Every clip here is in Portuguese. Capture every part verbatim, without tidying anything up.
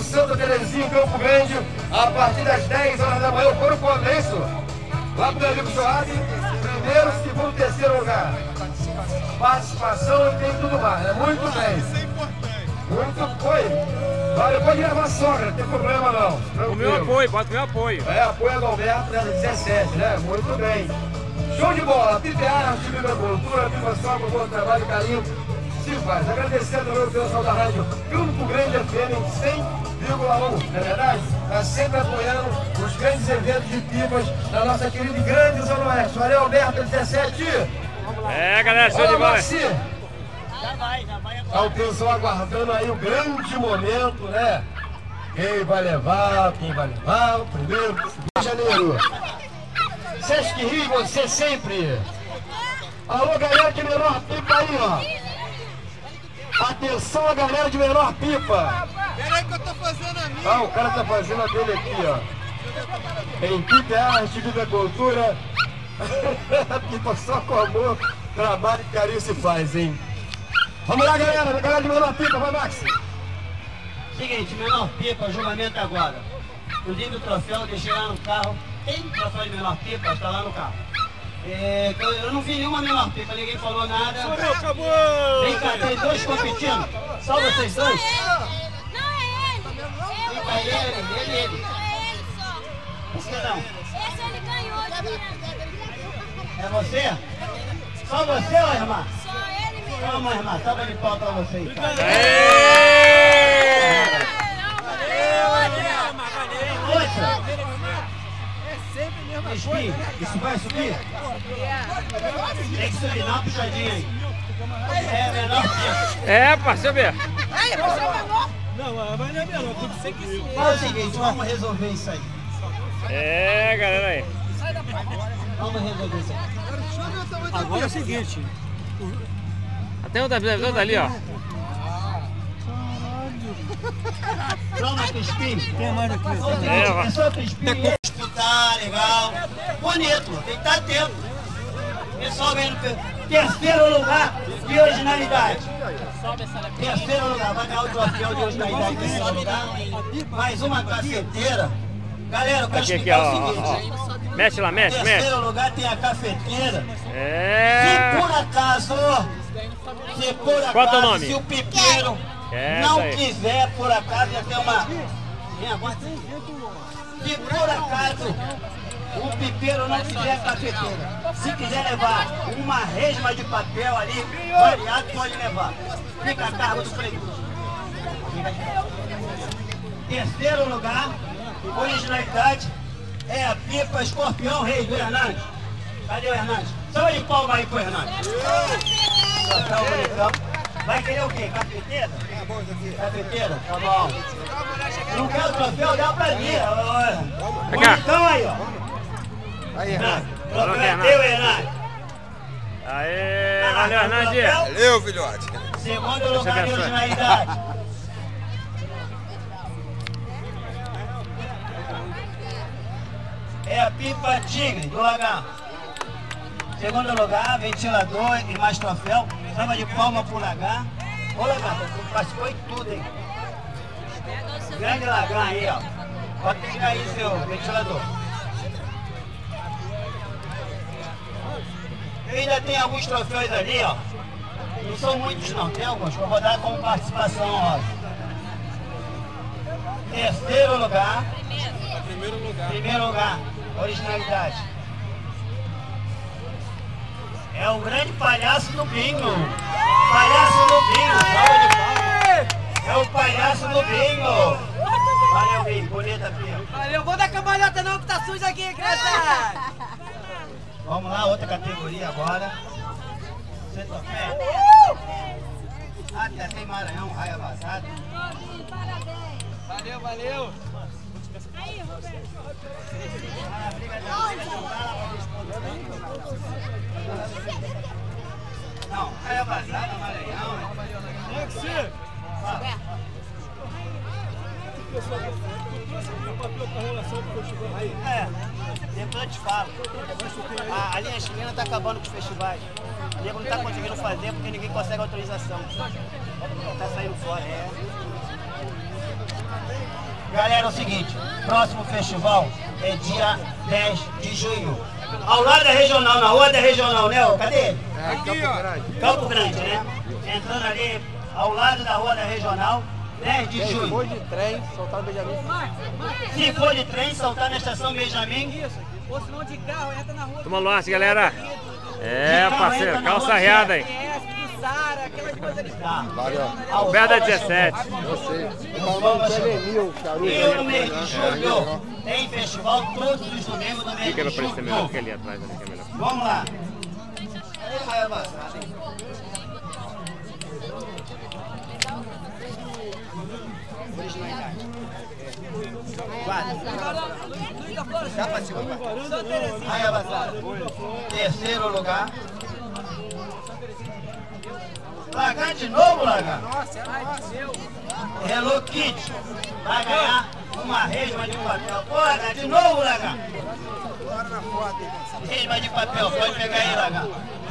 Santa Terezinha, em Campo Grande, a partir das dez horas da manhã. Foram com o isso? Lá pro meu amigo Joab, primeiro, segundo, terceiro lugar. Participação e tem tudo mais, é muito bem. Muito foi. Olha, pode levar a sogra, não tem problema não. O meu apoio, bota o meu apoio. É, apoio do Alberto, né, dezessete, né? Muito bem. Show de bola, P P A, time da cultura, Pipa Sogra, bom trabalho, carinho. Sim, faz. Agradecendo também o pessoal da rádio Campo Grande F M cem vírgula um, não é verdade? Está sempre apoiando os grandes eventos de pipas da nossa querida e grande Zona Oeste. Valeu, Alberto, dezessete. É, galera, show de bola. Já vai, já vai. Tá o pessoal aguardando aí o grande momento, né? Quem vai levar, quem vai levar, o primeiro, Rio de Janeiro. Sesc Rio, você sempre. Alô, galera de menor pipa aí, ó. Atenção a galera de menor pipa. Pera aí que eu tô fazendo a minha. Ah, o cara tá fazendo a dele aqui, ó. Em Pipa é arte, Pipa é cultura. Pipa só com amor, trabalho e carinho se faz, hein? Vamos lá, galera, galera de menor pipa, vai, Max. Seguinte, menor pipa, julgamento agora. Inclusive o troféu eu deixei lá no carro. Tem troféu de menor pipa, está lá no carro. É, eu não vi nenhuma menor pipa, ninguém falou nada. Acabou, acabou! Vem cá, tem dois competindo. Só vocês dois? Não é ele! Vem cá, ele, ele, ele, ele. Só ele só! Por que não? Esse ele ganhou de É você? Só você, ô irmã? Só ele mesmo! Calma, irmã, salva de pau pra vocês. Outra! Espinho, isso vai subir? Tem que subir, dá uma puxadinha aí. É menor que É, parceiro B. Aí, você é menor? Não, mas não é menor, tem que ser que sim. Fala o seguinte, vamos resolver isso aí. É, galera aí. Vamos resolver isso aí. Agora é o seguinte. Tem outra outra ali, ó. Toma, Crispim. Tem mais aqui. É, ó. É só Crispim. Tá legal. Bonito, tem que estar atento. Pessoal ganhando terceiro lugar de originalidade. Terceiro lugar, vai ganhar o troféu de originalidade terceiro lugar. Mais uma cafeteira. Galera, eu quero Aqui, aqui, explicar ó, o seguinte. ó, ó. Mexe lá, mexe, mexe. Terceiro lugar tem a cafeteira. É. Se por acaso, se por acaso, Qual é o teu nome? se o pipeiro É, não isso aí. quiser, por acaso, já tem uma... Vem agora. Se por acaso o pipeiro não quiser a cafeteira, se quiser levar uma resma de papel ali, variado, pode levar. Fica a cargo do prefeito. Terceiro lugar, originalidade, é a pipa Escorpião Rei do Hernandes. Cadê o Hernandes? Salve de palma aí pro Hernandes. Tá bonitão. Vai querer o quê? Cafeteira? Cafeteira? Tá bom. Não quer o troféu? Dá pra mim. Bonitão aí, ó. Aí, Hernandes. Troféu é teu, Hernandes. Aê, valeu, Hernandes. Valeu, filhote. Segundo lugar de originalidade. É a pipa Tigre do Lagar. Segundo lugar, ventilador e mais troféu. Salva de palma pro Lagar. Ô Lagar, tu participou em tudo, hein? Grande Lagar aí, ó. Pode pegar aí seu ventilador. E ainda tem alguns troféus ali, ó. Não são muitos não, tem alguns. Vou rodar com participação honrosa. Terceiro lugar. Primeiro lugar. Primeiro lugar, originalidade. É o grande palhaço do bingo. Palhaço do bingo, salva de palmas. É o palhaço do bingo. Valeu, bingo, bonita filha. Valeu, vou dar cambalhota não que tá sujo aqui, criança. Vamos lá, outra categoria agora. Centopé. Ah, já tem Maranhão, raia vazada. Valeu, valeu. Aí, Roberto. Ah, briga de briga de um cara pra responder. Não, raia vazada, Maranhão. Tem que ser. É, depois eu te falo. A, a linha chilena tá acabando com os festivais. O nego não tá conseguindo fazer porque ninguém consegue autorização. Tá saindo fora, é. Galera, é o seguinte, próximo festival é dia dez de junho. Ao lado da regional, na rua da regional, né? Cadê ele? É aqui, ó. Campo Grande, né? Entrando ali ao lado da rua da regional, dez de junho. Se for de trem, soltar o Benjamin. Se for de trem, soltar na estação Benjamin. Ou se não de carro, entra na rua. Toma lance, galera. É, parceiro, calça arreada aí. do Sara, aquelas coisas ali. Tá. Valeu. Pé da dezessete. Eu sei. Eu falo Telemil, charuto. E no mês de julho tem festival todos os domingos no mês Fica de pra parecer melhor julho. que ali atrás, ali que é melhor. Vamos lá. Aí, Raia Bazada, hein? Já participou, Raia Bazada. Terceiro lugar. Lagar de novo, Lagar. Hello Kitty. Vai ganhar uma resma de papel. Pô, Lagar, de novo, Lagar. Resma de papel, pode pegar aí, Lagar.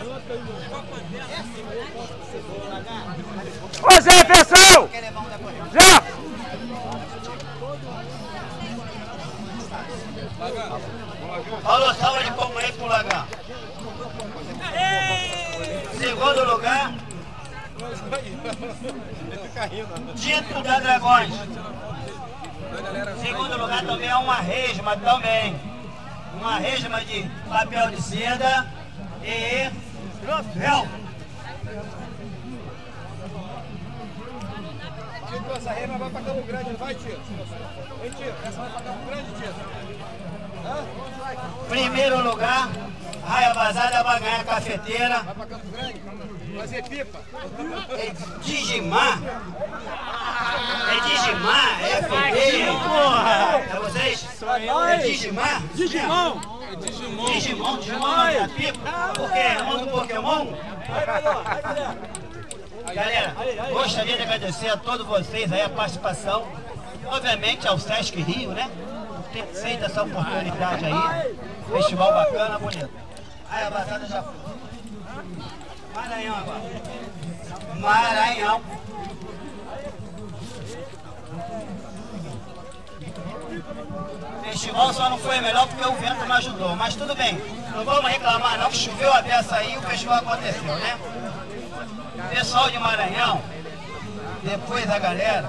Ô Zé, pessoal! Já! Paulo, salva de palmas aí pro Lagar. Segundo lugar, Tito da Dragões. Segundo lugar também é uma resma também. Uma resma de papel de seda e troféu. Tito, essa rema vai pra Campo Grande, não vai, Tito? Ei, Tito, essa vai pra Campo Grande, Tito. Primeiro lugar, Raia Bazada vai ganhar cafeteira. Vai pra Campo Grande, fazer pipa. É Digimar. É Digimar, é F D, porra. É vocês? É Digimar? Digimon! Digimon, Digimon, Digimon é pipa. Por quê? É um do Pokémon? Galera, gostaria de agradecer a todos vocês aí a participação. Obviamente ao Sesc Rio, né? Ter feito essa oportunidade aí. Festival bacana, bonito. Aí a Bazada já foi. Maranhão agora. Maranhão. Festival só não foi melhor porque o vento não ajudou, mas tudo bem. Não vamos reclamar não, que choveu a beça aí e o festival aconteceu, né? Pessoal de Maranhão, depois a galera,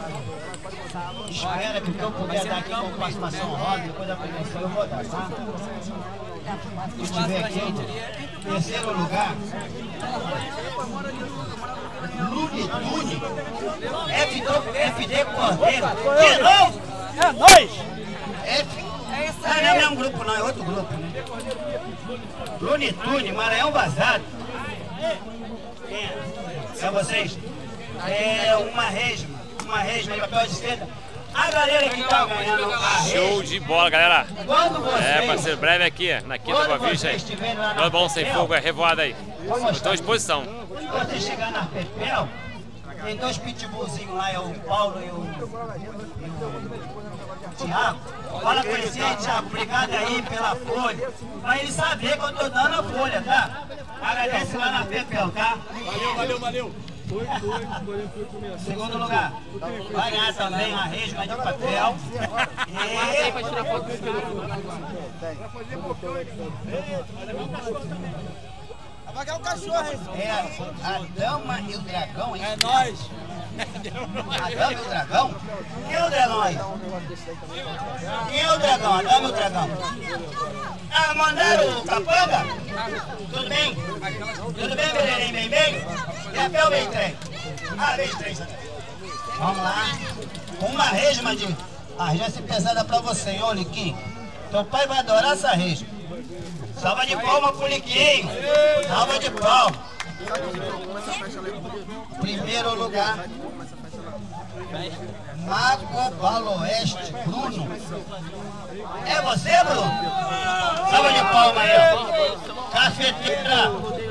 espera que eu puder dar aqui com participação rosa, depois da premiação eu vou dar, tá? Se estiver aqui, terceiro lugar, Lune Tune, F D Cordeiro, de novo? É nóis! F... Ah, não é o mesmo grupo não, é outro grupo, né? Lune Tune, Maranhão Bazado. É vocês? É uma resma, uma resma de papel de seda. A galera que tá ganhando a Show resma, de bola, galera. quando vocês... É, parceiro, breve aqui, na Quinta Boa Vista aí. Nós bom sem fogo, é revoada aí. Estou à disposição. Quando você chegar na Pepel, tem dois pitbullzinhos lá, é o Paulo e o, e o Thiago. Fala com ele, Thiago, obrigado aí pela folha. Pra ele saber que eu tô dando a folha, tá? Agradece lá na Pepel, tá? Valeu, valeu, valeu. Segundo lugar, vai ganhar também a resma de papel. E... Vai ganhar um cachorro, hein? É a dama e o dragão, hein? É nóis! A dama e o dragão? Quem é o dragão aí? Quem é o dragão? A dama e o dragão? Ah, mandaram o capanga? Tudo bem? Tudo bem, Belém? Bem, bem? E a Pel bem trem? Ah, bem trem. Vamos lá. Uma resma de... Ah, já se pesada pra você, hein, ô Liquinho? Teu pai vai adorar essa resma. Salva de palma pro Liquinho. Salva de palma. Primeiro lugar, Mago Baloeste, Bruno. É você, Bruno? Salva de palma aí, ó. Cafeteira.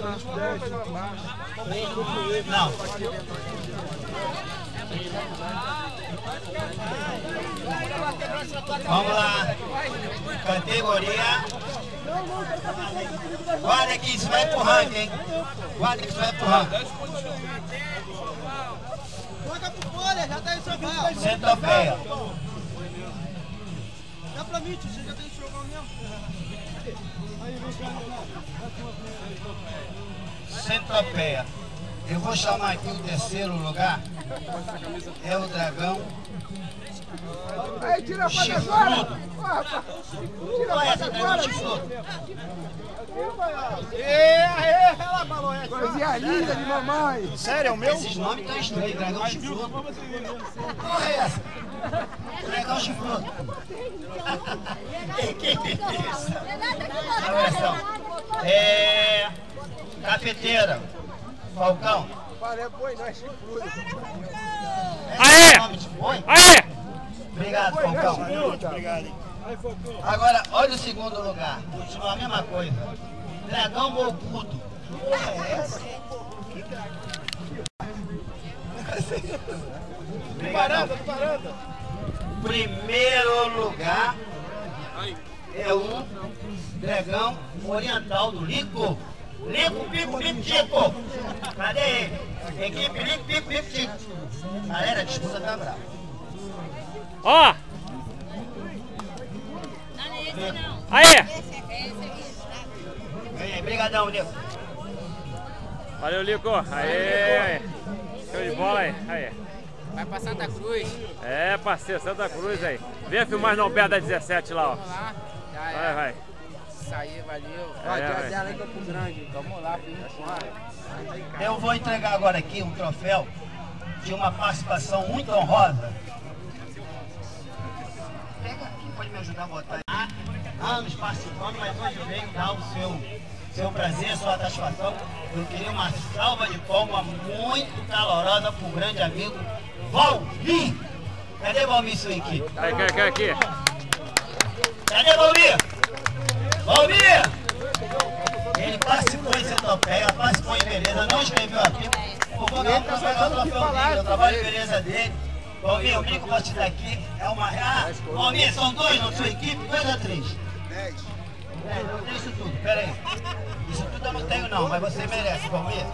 Não. Vamos lá. Categoria. Guarda aqui, isso vai pro ranking, hein? Guarda que isso vai pro ranking. Toca pro folha, já tá em São Paulo. Centopeia. Dá pra mim, tio, você já tem que jogar o mesmo. Aí, vem cá, Centopeia. Eu vou chamar aqui o terceiro lugar. É o dragão. Aí, tira a foto Chifrudo. agora! Ó, rapaz, tira Qual a é essa foto dragão agora! chifrudo? Ê, aê, ela falou essa! Coisinha linda de mamãe! Sério, é o meu? Esses nomes estão estranhos. Dragão chifrudo. Qual é essa? Dragão chifrudo. Que que é isso? Olha só. É... Cafeteira. Falcão. Parece boi, não é chifrudo. Aê! É nome de boi? Aê! Obrigado, Falcão. Obrigado, hein? Aí, Falcão. Agora, olha o segundo lugar. Continua a mesma coisa. Dragão bocudo. Porra é essa? Obrigadão. Primeiro lugar é um dragão oriental do Lico. Lico, pico, pico, tico. Cadê ele? Equipe Lico, pico, pico, tico. Galera, a disputa tá brava. Ó! Não, não é esse não. Aê! É esse aqui. Vem aí, brigadão, Lico. Valeu, Lico. Aê! Show de bola aí. Aê. Vai pra Santa Cruz. É, parceiro, Santa Cruz aí. Vem filmar no Alberto da dezessete lá, ó. Vamos lá. Já Vai, é. vai. Isso aí, valeu. É, Ó, dia vai. dela em Campo Grande. Vamos lá, filho. Eu vou entregar agora aqui um troféu de uma participação muito honrosa. Pega aqui, pode me ajudar a botar aí. Anos participando, mas hoje veio dar o seu, seu prazer, sua satisfação. Eu queria uma salva de palmas muito calorosa para o grande amigo Valmir. Cadê Valmir, sua equipe? Aqui, aqui, aqui. Cadê Valmir? Valmir! Ele participou em Centopeia, participou em Beleza, não escreveu aqui. Eu vou dar um troféu, troféu dele, eu trabalho em Beleza dele. Valmir, eu brinco com você daqui, é uma... Ah, Valmir, são dois na sua equipe, dois ou três? Dez. Dez, não tem isso tudo, pera aí. Isso tudo eu não tenho não, mas você merece, Valmir.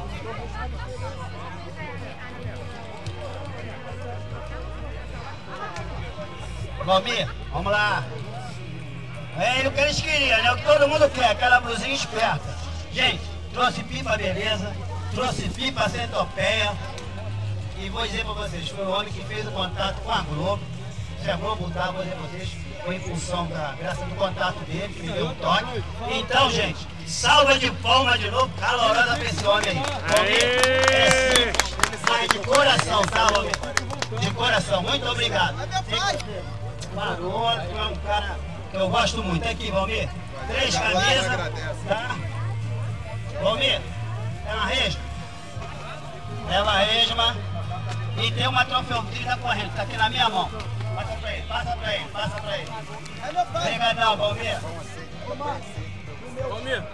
Valmir, vamos lá. É o que eles queriam, né? O que todo mundo quer, aquela blusinha esperta. Gente, trouxe pipa beleza, trouxe pipa centopeia. E vou dizer pra vocês, foi o homem que fez o contato com a Globo. Se a Globo tá, vou dizer pra vocês, foi em função da graça do contato dele, que me deu um toque. Então, gente, salva de palmas de novo, calorosa pra esse homem aí. Valmir, é simples, mas de coração, tá, Valmir? De coração, muito obrigado. Parou, é um cara que eu gosto muito. Aqui, Valmir, três camisas, tá? Valmir, é uma resma? É uma resma. E tem uma troféuzinha da corrente, tá aqui na minha mão. Passa pra ele, passa pra ele, passa pra ele. Obrigadão, Valmir. Valmir.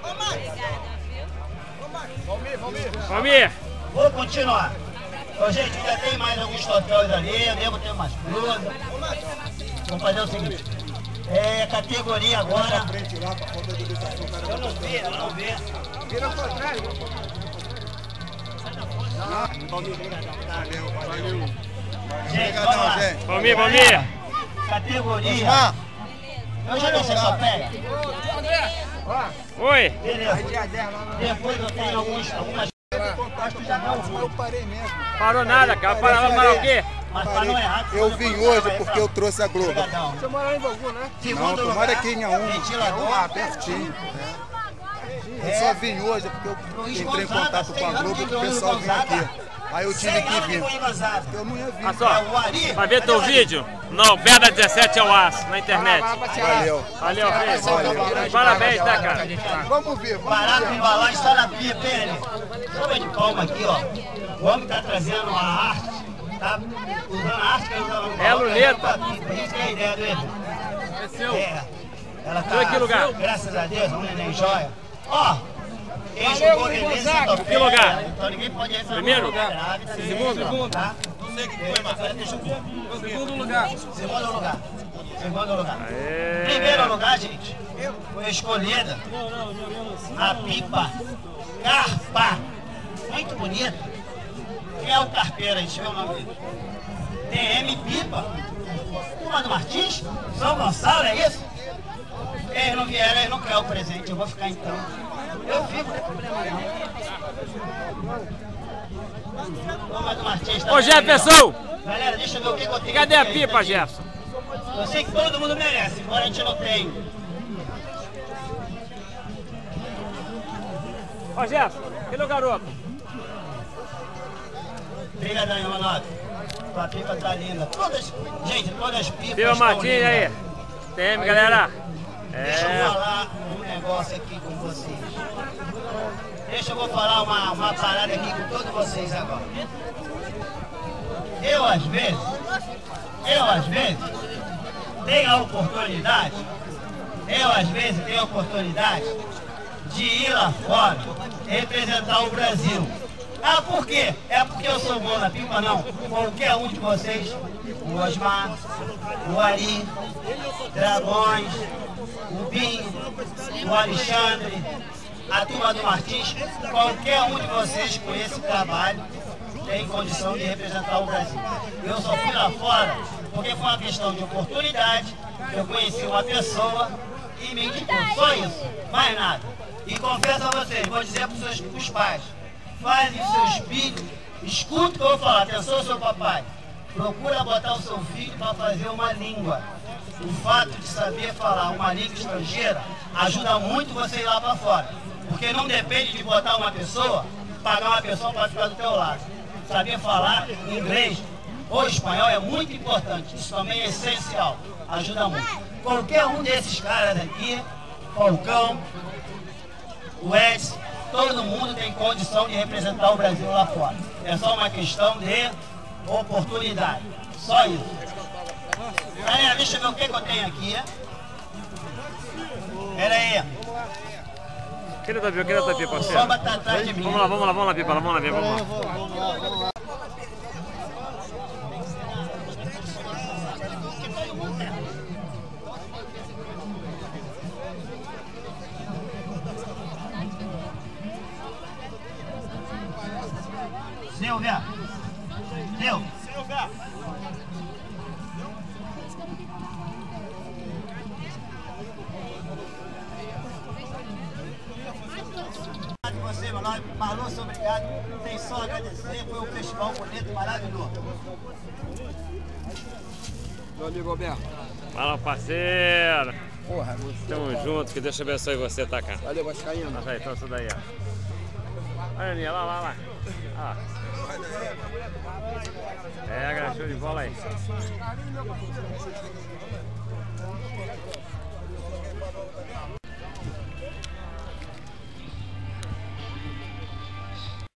Valmir, Valmir! Valmir. Vou continuar. Ô, gente, ainda tem mais alguns troféus ali, eu devo ter umas blusas. Vamos fazer o seguinte. É categoria agora. Eu não vi, eu não vi. Vira pra trás! Gente, vamos lá. Valmir, Valmir. Categoria. Eu já deixei só pega. Oi. Beleza. Depois eu tenho alguns, algumas. Acho que já não. Eu parei mesmo. Parou nada, cara. Parou, parou o quê? Mas pra não errar. Eu vim hoje porque eu trouxe a Globo. Obrigadão. Você mora em Bangu, né? Não, Segundo eu lugar, moro aqui em Inhaúma. ventilador. Ah, pertinho. Eu só vim hoje porque eu entrei em contato com a Globo e o pessoal vinha aqui. Aí eu tive que vir. Eu não ia vir. Olha só, vai ver teu vídeo? Não, Alberto dezessete é o aço, na internet. Valeu. Valeu, filho. Parabéns, tá, cara? Vamos ver, vamos Barato ver. embalagem está na pia, pele. Salva de palma aqui, ó. O homem tá trazendo a arte, tá usando a arte que ele usa no É a luneta. Isso que é a ideia dele. É seu. É. Ela tá, Foi que lugar? graças a Deus, um neném joia. Ó, quem jogou beleza, top Que lugar? Então ninguém pode receber. Primeiro? Segundo? Segundo. Tá? Segundo lugar. Segundo lugar. Segundo lugar. Aê. Primeiro lugar, gente, foi escolhida a pipa Carpa. Muito bonita. Quem é o carpeiro aí? Deixa eu ver o nome dele. T M Pipa. turma do Martins? São Gonçalo, é isso? Eles não vieram, eles não querem o presente, eu vou ficar então. Eu fico, não tem problema não. Turma do Martins tá. Ô Jefferson! Galera, deixa eu ver o que, que eu tenho. Cadê a pipa, Jefferson? Eu sei que todo mundo merece, embora a gente não tenha. Ô Jefferson, cadê o garoto? Obrigadão, Manoto. Tua pipa tá linda. Todas, gente, todas as pipas. Pipa Martins aí. Tem, galera. Deixa É. eu falar um negócio aqui com vocês. Deixa eu vou falar uma, uma parada aqui com todos vocês agora. Eu, às vezes, eu, às vezes, tenho a oportunidade, eu, às vezes, tenho a oportunidade de ir lá fora, representar o Brasil. Ah, por quê? É porque eu sou bom na pipa? Não. Qualquer um de vocês, o Osmar, o Ari, Dragões, o Binho, o Alexandre, a turma do Martins, qualquer um de vocês com esse trabalho tem condição de representar o Brasil. Eu só fui lá fora porque foi uma questão de oportunidade, eu conheci uma pessoa e me indicou, só isso, mais nada. E confesso a vocês, vou dizer para os seus pros pais, fazem os seus filhos, escuta o que eu vou falar, atenção seu papai, procura botar o seu filho para fazer uma língua. O fato de saber falar uma língua estrangeira ajuda muito você ir lá para fora. Porque não depende de botar uma pessoa, pagar uma pessoa para ficar do teu lado. Saber falar inglês ou espanhol é muito importante, isso também é essencial, ajuda muito. Qualquer um desses caras aqui, Falcão, o Edson, todo mundo tem condição de representar o Brasil lá fora. É só uma questão de oportunidade, só isso. Galera, deixa eu ver o que, que eu tenho aqui. Pera aí. Queria da pipa, queria da pipa, O parceiro. samba tá atrás de mim. Vamos lá, vamos lá, vamos lá, pipa, vamos lá, vamos lá. Vamos lá, vamos lá. Silvia. Silvia. Silvia. Você, meu nome, Marlon, obrigado. Tem só a agradecer, foi um festival bonito, maravilhoso. Meu amigo Alberto. Fala, parceiro. Porra, você. Tamo junto, que Deus abençoe você, tá, cara? Valeu, Vascaíno. Nossa, aí, então isso daí, ó. Olha, Aninha, lá, lá, lá. Ah. Pega, show de bola aí.